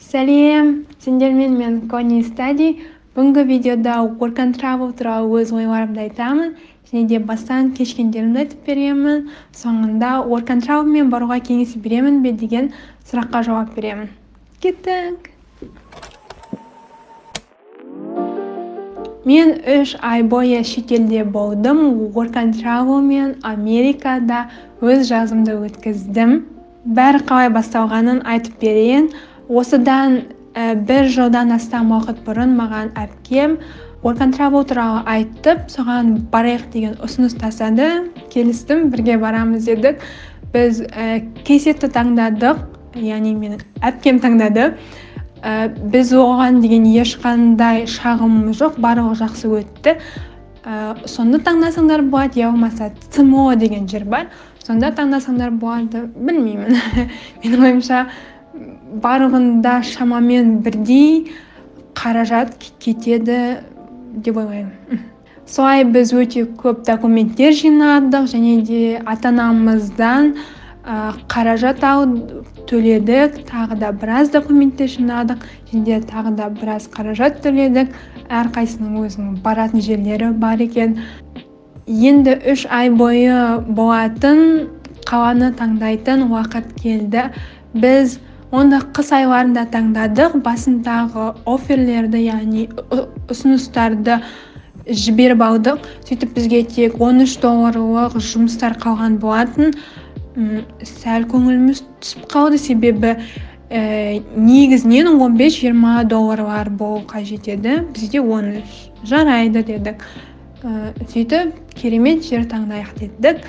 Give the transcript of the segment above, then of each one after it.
Сәлем, сендермен мен Кони Стади. Бүгінгі видеода Work and Travel туралы өз ойларымды айтамын. Және де бастан кешкендерімді айтып беремін. Соңында Work and Travel мен баруға кеңес беремін бе деген сұраққа жауап беремін. Кеттік! Мен 3 ай бойы шетелде болдым. Work and Travel мен Америкада өз жазымды өткіздім. Бәрі қалай басталғанын айтып берейін. Осыдан 1 жылдан астам уақыт бұрын маған әпкем Work and Travel туралы айтып, соған барайық деген ұсыныс тастады. Келістім, бірге барамыз дедік. Біз кейсетті таңдадық, яғни менің әпкем таңдады. Біз оған деген ешқандай шағымымыз жоқ, барлығы жақсы өтті. Сонда таңдасаңдар болады, я болмаса ТМО деген жер бар. Сонда таңдасаңдар болады, білмеймін. Менің ойымша барлығында шамамен бірдей қаражат кетеді деп ойлаймын. Солай біз өте көп документтер жинадық және де ата-анамыздан қаражат төледік, тағы да біраз документтер жинадық және де тағы да біраз қаражат төледік. Әрқайсының өзінің баратын жерлері бар екен. Енді 3 ай бойы болатын қаланы таңдайтын уақыт келді. Біз онда қыс айларында таңдадық. Басындағы офферлерді, яғни ұсыныстарды жіберіп алдық. Сөйтіп бізге тек $13 жұмыстар қалған болатын. Сәл көңіліміз түсіп қалды, себебі негізінен $15-20 болу қажет еді. Бізде 13 жарайды дедік. Сөйтіп керемет жер таңдайық дедік.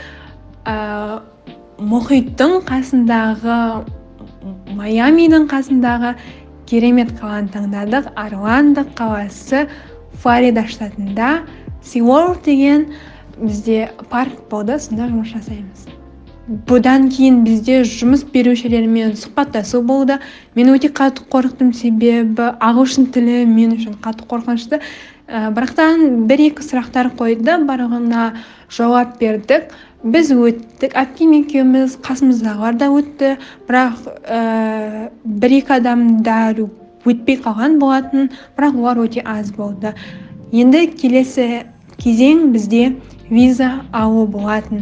Мұхиттың қасындағы, Майамидің қасындағы керемет қаланы таңдадық. Орландо қаласы, Флорида штатында. SeaWorld деген бізде парк болды, сонда жұмыс жасаймыз. Бұдан кейін бізде жұмыс берушілермен сұхбаттасу болды. Мен өте қатты қорықтым, себебі ағылшын тілі мен үшін қатты қорқынышты. Бірақтан 1-2 сұрақтар қойды, барлығына жауап бердік. Біз өттік, әпкем екеуміз, қасымыздағылар да өтті, бірақ 1-2 адамдар өтпей қалған болатын, бірақ олар өте аз болды. Енді келесі кезең бізде виза алу болатын.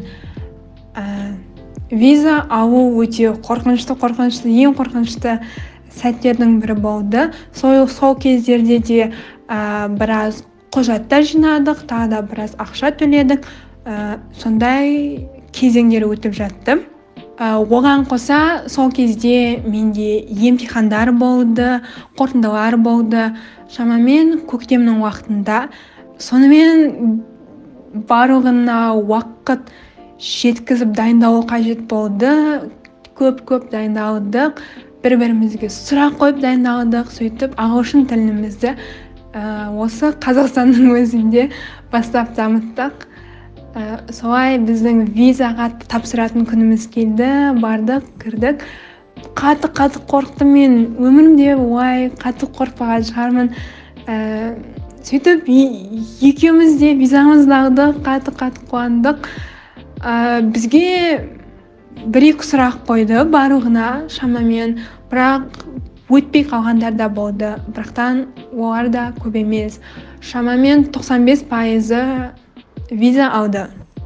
Виза алу өте қорқынышты, ең қорқынышты сәттердің бірі болды. Сол кездерде де біраз құжаттар жинадық, тағы да біраз ақша төледік. Сондай кезеңдер өтіп жатты. Оған қоса сол кезде менде емтихандар болды, қорытындылар болды. Шамамен көктемнің уақытында. Сонымен барлығына уақыт жеткізіп дайындалу қажет болды. Көп дайындалдық. Бір-бірімізге сұрақ қойып дайындалдық. Сөйтіп ағылшын тілімізді осы Қазақстанның өзінде бастап дамыттық. Солай біздің визаға тапсыратын күніміз келді, бардық, кірдік. Қатты қорықтым мен, өмірімде олай қатты қорықпаған шығармын. Сөйтіп екеуміз де визамызды алдық, қатты қуандық. Бізге 1-2 сұрақ қойды барлығына шамамен, бірақ өтпей қалғандар да болды. Бірақтан олар да көп емес. Шамамен 95% виза алды.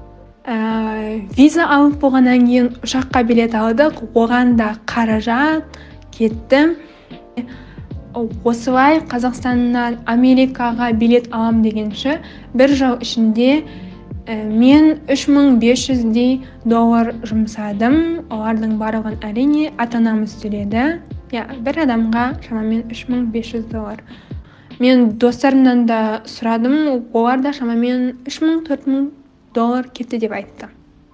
Виза алып болғаннан кейін ұшаққа билет алдық, оған да қаражат кетті. Осылай Қазақстаннан Америкаға билет алам дегенше 1 жыл ішінде мен $3500 жұмсадым. Олардың барлығын әрине ата-анамыз төледі. Бір адамға шамамен $3500. Мен достарымнан да сұрадым, олар да шамамен $3000-4000 кетті деп айтты.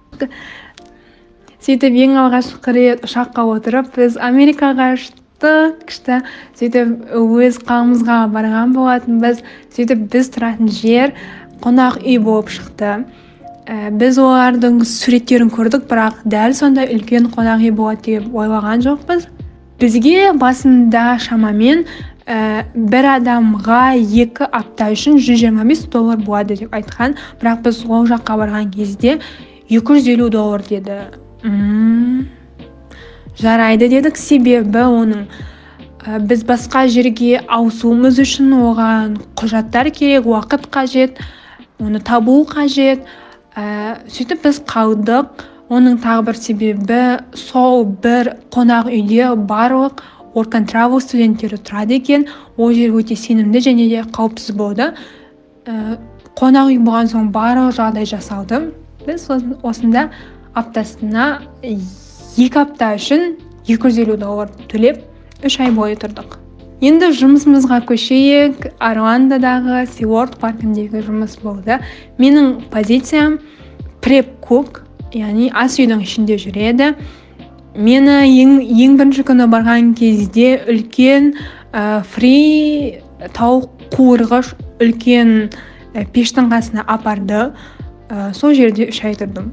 Сөйтіп ең алғашқы рет ұшаққа отырып, біз Америкаға ұштық. Сөйтіп өз қаламызға барған болатынбыз. Сөйтіп біз тұратын жер қонақ үй болып шықты. Біз олардың суреттерін көрдік, бірақ дәл сонда үлкен қонақ үй болады деп ойлаған жоқпыз. Бізге басында шамамен бір адамға 2 апта үшін $125 болады деп айтқан, бірақ біз ол жаққа барған кезде $250 деді. Жарайды дедік, себебі оның біз басқа жерге ауысуымыз үшін оған құжаттар керек, уақыт қажет, оны табу қажет. Сөйтіп біз қалдық. Оның тағы бір себебі сол бір қонақ үйде барлық Work and Travel студенттері тұрады екен. Ол жер өте сенімді және де қауіпсіз болды. Қонақ үй болған соң барлық жағдай жасалды. Біз осында аптасына 2 апта үшін $250 төлеп 3 ай бойы тұрдық. Енді жұмысымызға көшейік. Орландодағы SeaWorld паркіндегі жұмыс болды. Менің позициям преп-кук, яғни ас үйдің ішінде жүреді. Мені ең бірінші күні барған кезде үлкен фри тауық қуырғыш үлкен пештің қасына апарды. Сол жерде 3 ай тұрдым.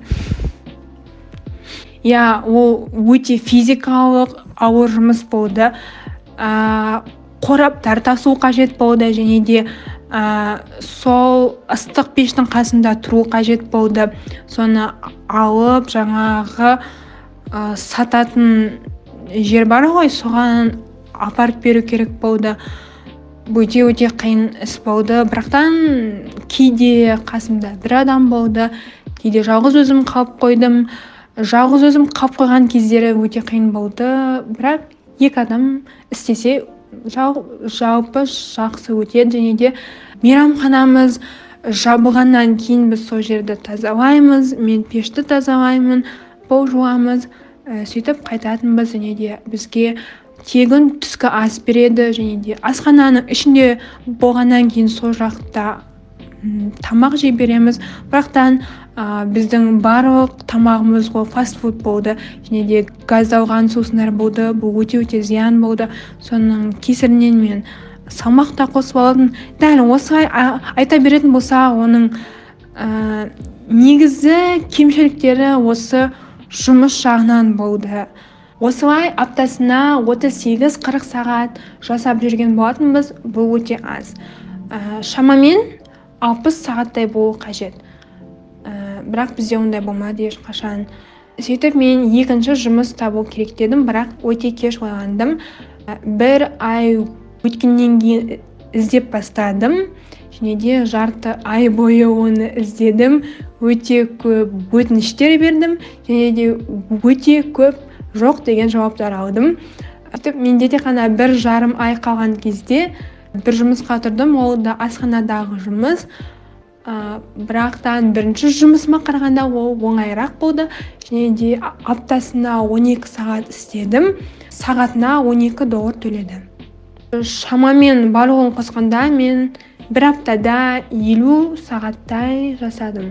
Ол өте физикалық ауыр жұмыс болды. Қораптар тасу қажет болды және де сол ыстық пештің қасында тұру қажет болды. Соны алып жаңағы сататын жер бар ғой, соған апарып беру керек болды. Өте қиын іс болды. Бірақтан кейде қасымда бір адам болды, кейде жалғыз өзім қалып қойдым. Жалғыз өзім қалып қойған кездері өте қиын болды. Бірақ 2 адам істесе жалпы жақсы өтеді және де мейрамханамыз жабылғаннан кейін біз сол жерді тазалаймыз. Мен пешті тазалаймын, пол жуамыз, сөйтіп қайтатынбыз және де бізге тегін түскі ас береді және де асхананың ішінде болғаннан кейін сол жақта тамақ жей береміз. Бірақтан біздің барлық тамағымыз фастфуд болды және де газдалған сусындар болды. Бұл өте зиян болды. Соның кесірінен мен салмақ та қосып алдым. Дәл осылай айта беретін болса, оның негізі кемшіліктері осы жұмыс жағынан болды. Осылай аптасына 38-40 сағат жасап жүрген болатынбыз. Бұл өте аз. Шамамен 60 сағаттай болу қажет. Бірақ бізде ондай болмады ешқашан. Сөйтіп мен екінші жұмыс табу керек дедім, бірақ өте кеш ойландым. 1 ай өткеннен кейін іздеп бастадым. Және де жарты ай бойы оны іздедім. Өте көп өтініштер бердім. Және де өте көп жоқ деген жауаптар алдым. Менде де қана 1,5 ай қалған кезде бір жұмысқа тұрдым. Ол да асханадағы жұмыс. Бірақтан бірінші жұмысыма қарағанда ол оңайырақ болды. Және де аптасына 12 сағат істедім. Сағатына $12 төледі. Шамамен барлығын қосқанда мен бір аптада 50 сағаттай жасадым.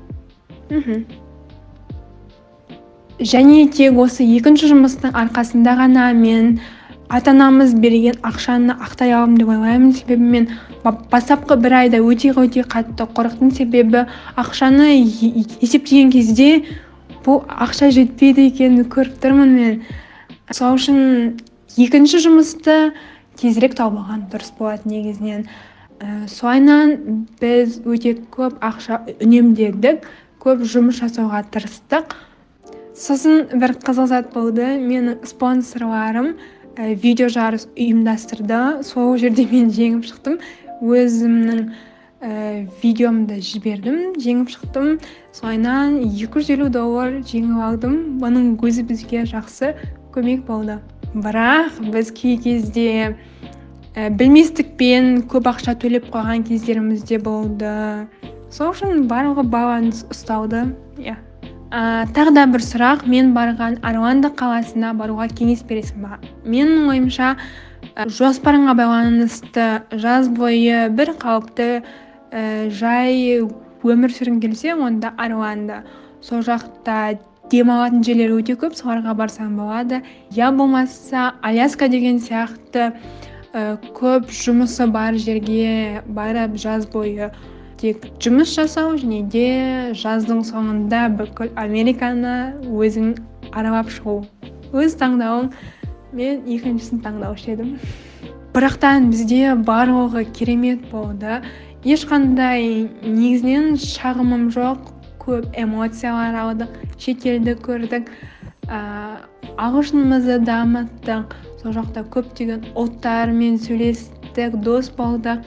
Және тек осы екінші жұмыстың арқасында ғана мен ата-анамыз берген ақшаны ақтай аламын деп ойлаймын. Себебі мен бастапқы 1 айда өте қатты қорықтым. Себебі ақшаны есептеген кезде бұл ақша жетпейді екенін көріп тұрмын мен. Сол үшін екінші жұмысты тезірек тауып алған дұрыс болады негізінен. Солайынан біз өте көп ақша үнемдедік, көп жұмыс жасауға тырыстық. Сосын бір қызық зат болды. Менің спонсорларым видео жарыс ұйымдастырды. Сол жерде мен жеңіп шықтым. Өзімнің видеомды жібердім, жеңіп шықтым. Солайынан $250 жеңіп алдым. Бұның өзі бізге жақсы көмек болды. Бірақ біз кей кезде білместікпен көп ақша төлеп қойған кездерімізде болды. Сол үшін барлығы баланс ұсталды. Тағы да бір сұрақ. Мен барған Орландо қаласына баруға кеңес бересің бе? Менің ойымша жоспарыңа байланысты жаз бойы бір қалыпты жай өмір сүргің келсе, онда Орландо. Сол жақта демалатын жерлер өте көп, соларға барсаң болады. Я болмаса Аляска деген сияқты көп жұмысы бар жерге барып жаз бойы тек жұмыс жасау және де жаздың соңында бүкіл Американы өзің аралап шығу. Өз таңдауың. Мен екіншісін таңдаушы едім. Бірақтан бізде барлығы керемет болды. Ешқандай негізінен шағымым жоқ. Көп эмоциялар алдық, шетелді көрдік. ағылшынымызды дамыттық, сол жақта көптеген ұлттармен сөйлестік, дос болдық.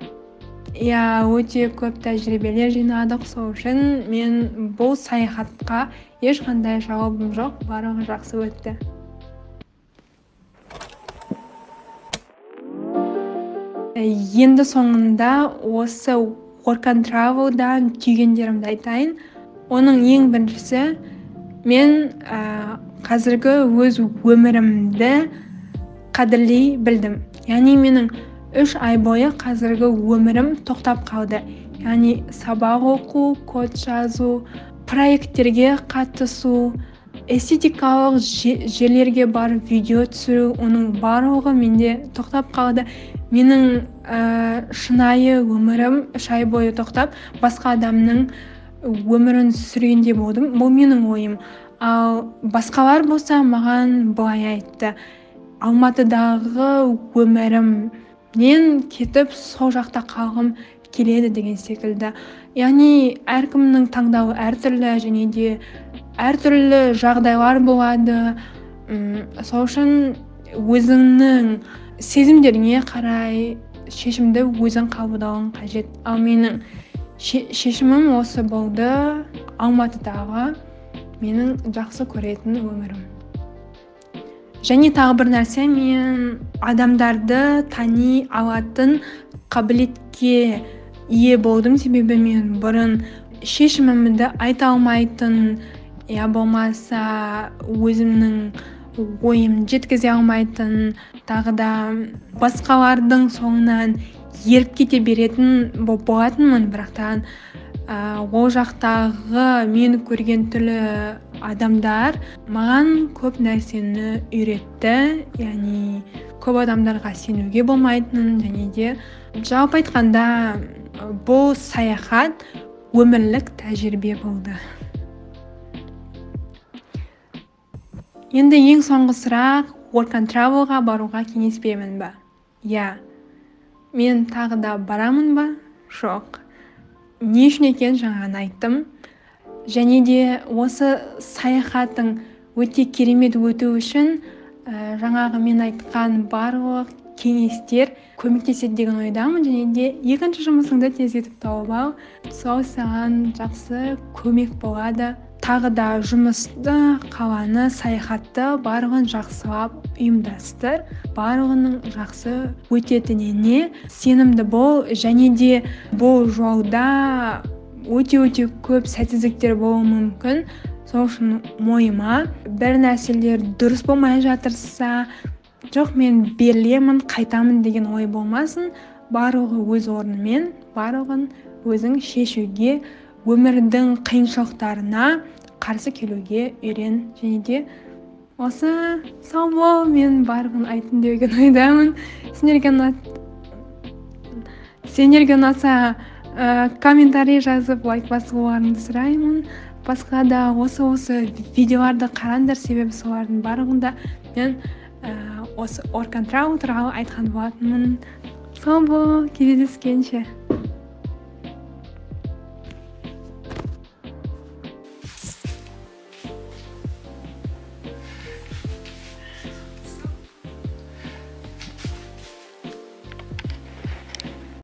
Өте көп тәжірибелер жинадық. Сол үшін мен бұл саяхатқа ешқандай жауабым жоқ, барлығы жақсы өтті. Енді соңында осы Work and Travel'дан түйгендерімді айтайын. Оның ең біріншісі, мен қазіргі өз өмірімді қадірлей білдім. Яғни менің 3 ай бойы қазіргі өмірім тоқтап қалды. Яғни сабақ оқу, код жазу, проекттерге қатысу, эстетикалық жерлерге барып видео түсіру, оның барлығы менде тоқтап қалды. Менің шынайы өмірім 3 ай бойы тоқтап, басқа адамның өмірін сүргенде болдым. Бұл менің ойым. Ал басқалар болса маған былай айтты: Алматыдағы өмірім, мен кетіп сол жақта қалғым келеді деген секілді. Яғни әркімнің таңдауы әртүрлі, және де әртүрлі жағдайлар болады. Сол үшін өзіңнің сезімдеріңе қарай шешімді өзің қабылдауың қажет. Ал менің шешімім осы болды: Алматыдағы менің жақсы көретін өмірім. Және тағы бір нәрсе, мен адамдарды тани алатын қабілетке ие болдым, себебі мен бұрын шешімімді айта алмайтын, болмаса өзімнің ойым жеткізе алмайтын, тағы да басқалардың соңынан еріп кете беретін болатынмын. Бірақтан ол жақтағы мен көрген түрлі адамдар маған көп нәрсені үйретті. Яғни көп адамдарға сенуге болмайтынын, және де жалпы айтқанда бұл саяхат өмірлік тәжірибе болды. Енді ең соңғы сұрақ: Work and Travel'ға баруға кеңес беремін ба? Мен тағы да барамын ба? Жоқ. Не үшін екен жаңағын айттым. Және де осы саяхаттың өте керемет өту үшін жаңағы мен айтқан барлық кеңестер көмектеседі деген ойдамын. Және де екінші жұмысыңды тездетіп тауып ал, сол саған жақсы көмек болады. Тағы да жұмысты, қаланы, саяхатты барлығын жақсылап ұйымдастыр. Барлығының жақсы өтетініне сенімді бол. Және де бұл жолда өте көп сәтсіздіктер болуы мүмкін. Сол үшін мойыма бір нәрселер дұрыс болмай жатырса, жоқ мен берілемін, қайтамын деген ой болмасын. Барлығы өз орнымен, барлығын өзің шешуге, өмірдің қиыншылықтарына қарсы келуге үйрен. Және де осы сау бол, мен барлығын айттым деген ойдамын. Сендерге ұнаса комментарий жазып лайк басуларыңды сұраймын. Басқа да осы видеоларды қараңдар, себебі солардың барлығында мен осы Work and Travel туралы айтқан болатынмын. Сау бол, кездескенше.